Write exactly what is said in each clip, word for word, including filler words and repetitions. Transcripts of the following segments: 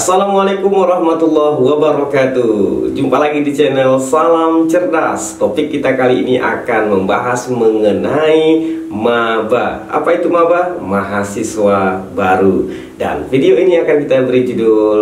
Assalamualaikum warahmatullahi wabarakatuh. Jumpa lagi di channel Salam Cerdas. Topik kita kali ini akan membahas mengenai maba. Apa itu maba? Mahasiswa baru. Dan video ini akan kita beri judul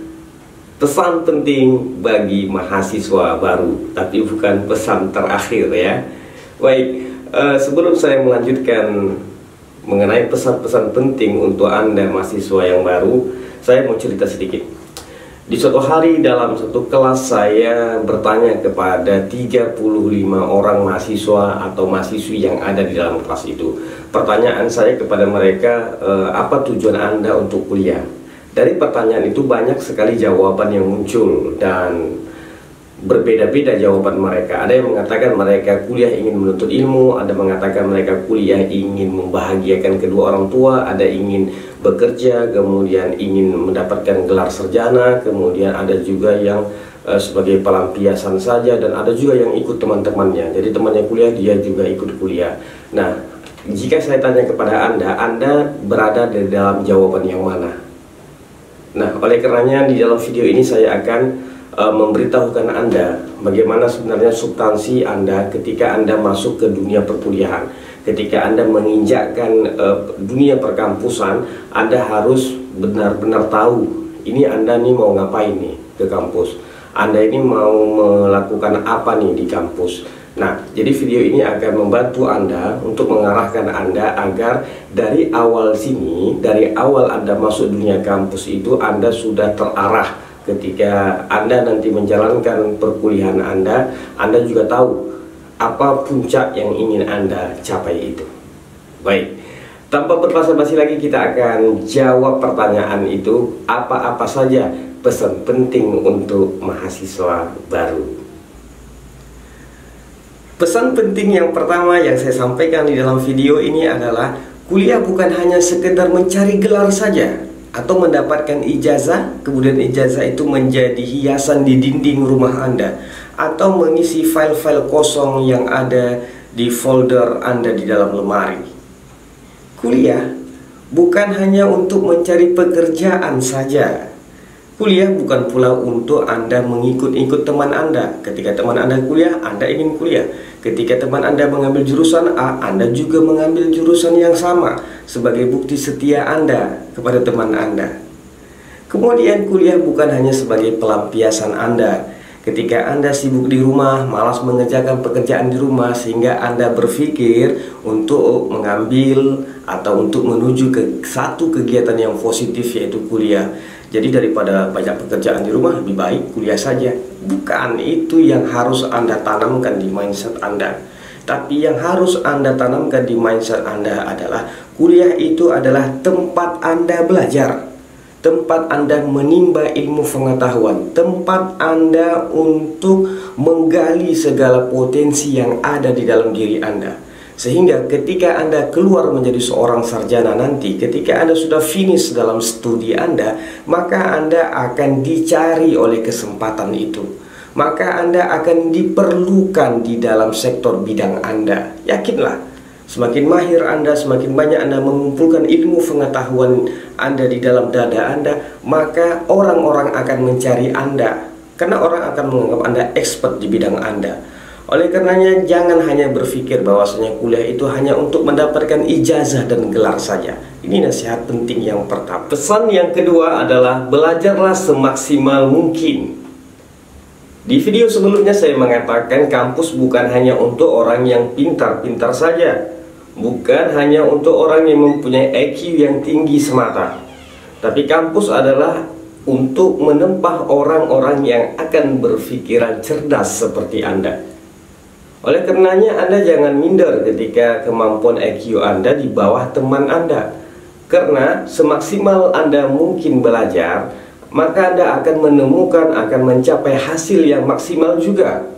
pesan penting bagi mahasiswa baru, tapi bukan pesan terakhir ya. Baik, eh, sebelum saya melanjutkan mengenai pesan-pesan penting untuk Anda mahasiswa yang baru, saya mau cerita sedikit. Di suatu hari dalam satu kelas saya bertanya kepada tiga puluh lima orang mahasiswa atau mahasiswi yang ada di dalam kelas itu. Pertanyaan saya kepada mereka, e, apa tujuan Anda untuk kuliah? Dari pertanyaan itu banyak sekali jawaban yang muncul dan berbeda-beda jawaban mereka. Ada yang mengatakan mereka kuliah ingin menuntut ilmu, ada mengatakan mereka kuliah ingin membahagiakan kedua orang tua, ada ingin bekerja, kemudian ingin mendapatkan gelar sarjana, kemudian ada juga yang uh, sebagai pelampiasan saja, dan ada juga yang ikut teman-temannya. Jadi temannya kuliah, dia juga ikut kuliah. Nah, jika saya tanya kepada Anda, Anda berada di dalam jawaban yang mana? Nah, oleh karenanya di dalam video ini saya akan Uh, memberitahukan Anda bagaimana sebenarnya substansi Anda ketika Anda masuk ke dunia perkuliahan. Ketika Anda menginjakkan uh, dunia perkampusan, Anda harus benar-benar tahu ini Anda nih mau ngapain nih ke kampus, Anda ini mau melakukan apa nih di kampus. Nah, jadi video ini akan membantu Anda untuk mengarahkan Anda agar dari awal sini, dari awal Anda masuk dunia kampus itu, Anda sudah terarah. Ketika Anda nanti menjalankan perkuliahan Anda, Anda juga tahu apa puncak yang ingin Anda capai itu. Baik, tanpa berbasa-basi lagi kita akan jawab pertanyaan itu. Apa-apa saja pesan penting untuk mahasiswa baru? Pesan penting yang pertama yang saya sampaikan di dalam video ini adalah kuliah bukan hanya sekedar mencari gelar saja atau mendapatkan ijazah, kemudian ijazah itu menjadi hiasan di dinding rumah Anda, atau mengisi file-file kosong yang ada di folder Anda di dalam lemari. Kuliah bukan hanya untuk mencari pekerjaan saja. Kuliah bukan pula untuk Anda mengikut-ikut teman Anda. Ketika teman Anda kuliah, Anda ingin kuliah. Ketika teman Anda mengambil jurusan A, Anda juga mengambil jurusan yang sama sebagai bukti setia Anda kepada teman Anda. Kemudian kuliah bukan hanya sebagai pelampiasan Anda. Ketika Anda sibuk di rumah, malas mengerjakan pekerjaan di rumah, sehingga Anda berpikir untuk mengambil atau untuk menuju ke satu kegiatan yang positif, yaitu kuliah. Jadi daripada banyak pekerjaan di rumah, lebih baik kuliah saja. Bukan itu yang harus Anda tanamkan di mindset Anda. Tapi yang harus Anda tanamkan di mindset Anda adalah kuliah itu adalah tempat Anda belajar, tempat Anda menimba ilmu pengetahuan, tempat Anda untuk menggali segala potensi yang ada di dalam diri Anda. Sehingga ketika Anda keluar menjadi seorang sarjana nanti, ketika Anda sudah finish dalam studi Anda, maka Anda akan dicari oleh kesempatan itu. Maka Anda akan diperlukan di dalam sektor bidang Anda. Yakinlah, semakin mahir Anda, semakin banyak Anda mengumpulkan ilmu pengetahuan Anda di dalam dada Anda, maka orang-orang akan mencari Anda. Karena orang akan menganggap Anda expert di bidang Anda. Oleh karenanya jangan hanya berpikir bahwasanya kuliah itu hanya untuk mendapatkan ijazah dan gelar saja. Ini nasihat penting yang pertama. Pesan yang kedua adalah belajarlah semaksimal mungkin. Di video sebelumnya saya mengatakan kampus bukan hanya untuk orang yang pintar-pintar saja, bukan hanya untuk orang yang mempunyai I Q yang tinggi semata. Tapi kampus adalah untuk menempah orang-orang yang akan berpikiran cerdas seperti Anda. Oleh karenanya Anda jangan minder ketika kemampuan I Q Anda di bawah teman Anda. Karena semaksimal Anda mungkin belajar, maka Anda akan menemukan, akan mencapai hasil yang maksimal juga.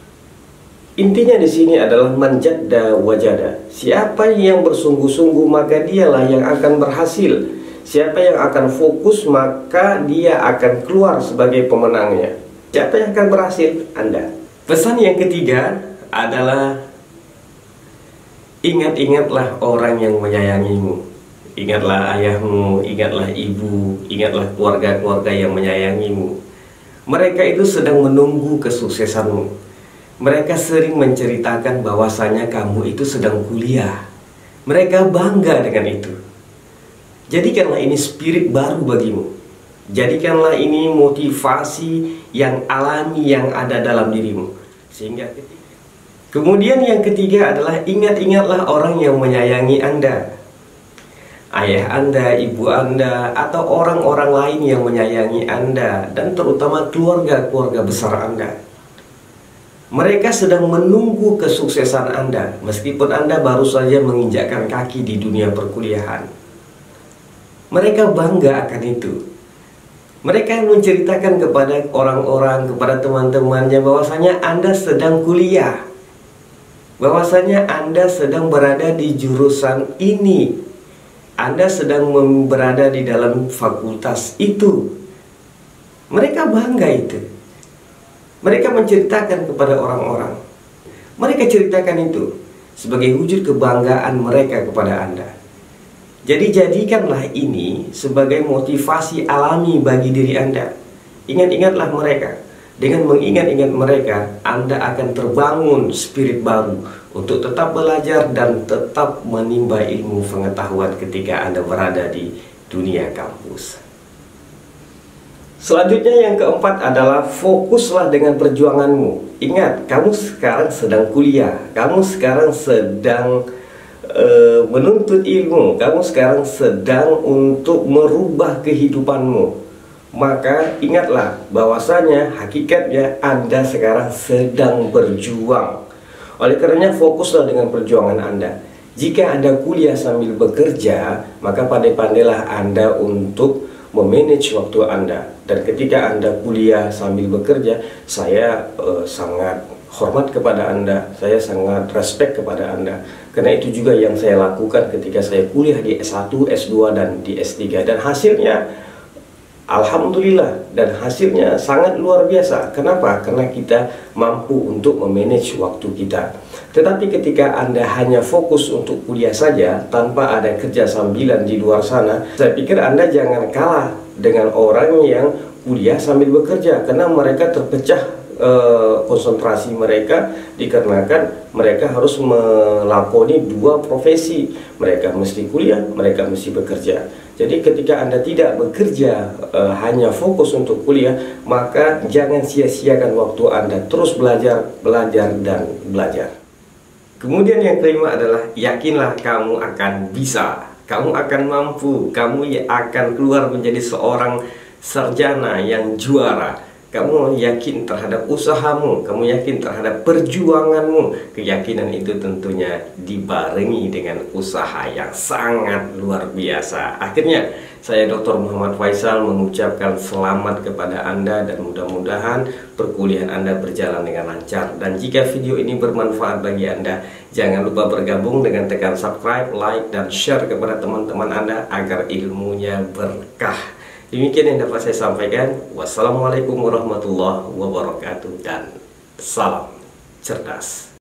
Intinya di sini adalah manjadda wajada. Siapa yang bersungguh-sungguh maka dialah yang akan berhasil. Siapa yang akan fokus maka dia akan keluar sebagai pemenangnya. Siapa yang akan berhasil? Anda. Pesan yang ketiga adalah ingat-ingatlah orang yang menyayangimu. ingatlah ayahmu, ingatlah ibu, ingatlah keluarga-keluarga yang menyayangimu. Mereka itu sedang menunggu kesuksesanmu. Mereka sering menceritakan bahwasanya kamu itu sedang kuliah. Mereka bangga dengan itu. Jadikanlah ini spirit baru bagimu. Jadikanlah ini motivasi yang alami yang ada dalam dirimu. Sehingga ketika... Kemudian yang ketiga adalah ingat-ingatlah orang yang menyayangi Anda. Ayah Anda, ibu Anda, atau orang-orang lain yang menyayangi Anda, dan terutama keluarga-keluarga besar Anda. Mereka sedang menunggu kesuksesan Anda, meskipun Anda baru saja menginjakkan kaki di dunia perkuliahan. Mereka bangga akan itu. Mereka menceritakan kepada orang-orang, kepada teman-temannya bahwasanya Anda sedang kuliah, bahwasanya Anda sedang berada di jurusan ini, Anda sedang berada di dalam fakultas itu. Mereka bangga itu. Mereka menceritakan kepada orang-orang. Mereka ceritakan itu sebagai wujud kebanggaan mereka kepada Anda. Jadi jadikanlah ini sebagai motivasi alami bagi diri Anda. Ingat-ingatlah mereka. Dengan mengingat-ingat mereka, Anda akan terbangun spirit baru untuk tetap belajar dan tetap menimba ilmu pengetahuan ketika Anda berada di dunia kampus. Selanjutnya yang keempat adalah fokuslah dengan perjuanganmu. Ingat, kamu sekarang sedang kuliah, kamu sekarang sedang uh, menuntut ilmu, kamu sekarang sedang untuk merubah kehidupanmu. Maka ingatlah bahwasanya hakikatnya Anda sekarang sedang berjuang. Oleh karenanya fokuslah dengan perjuangan Anda. Jika Anda kuliah sambil bekerja, maka pandai-pandailah Anda untuk memanage waktu Anda. Dan ketika Anda kuliah sambil bekerja, saya eh, sangat hormat kepada Anda, saya sangat respect kepada Anda. Karena itu juga yang saya lakukan ketika saya kuliah di S satu, S dua, dan di S tiga. Dan hasilnya alhamdulillah, dan hasilnya sangat luar biasa. Kenapa? Karena kita mampu untuk memanage waktu kita. Tetapi ketika Anda hanya fokus untuk kuliah saja tanpa ada kerja sambilan di luar sana, saya pikir Anda jangan kalah dengan orang yang kuliah sambil bekerja, karena mereka terpecah eh, konsentrasi mereka dikarenakan mereka harus melakoni dua profesi. Mereka mesti kuliah, mereka mesti bekerja. Jadi ketika Anda tidak bekerja, e, hanya fokus untuk kuliah, maka jangan sia-siakan waktu Anda. Terus belajar, belajar, dan belajar. Kemudian yang kelima adalah yakinlah kamu akan bisa. Kamu akan mampu. Kamu akan keluar menjadi seorang sarjana yang juara. Kamu yakin terhadap usahamu, kamu yakin terhadap perjuanganmu. Keyakinan itu tentunya dibarengi dengan usaha yang sangat luar biasa. Akhirnya, saya Doktor Muhammad Faisal mengucapkan selamat kepada Anda dan mudah-mudahan perkuliahan Anda berjalan dengan lancar. Dan jika video ini bermanfaat bagi Anda, jangan lupa bergabung dengan tekan subscribe, like, dan share kepada teman-teman Anda agar ilmunya berkah. Demikian yang dapat saya sampaikan. Wassalamualaikum warahmatullahi wabarakatuh dan salam cerdas.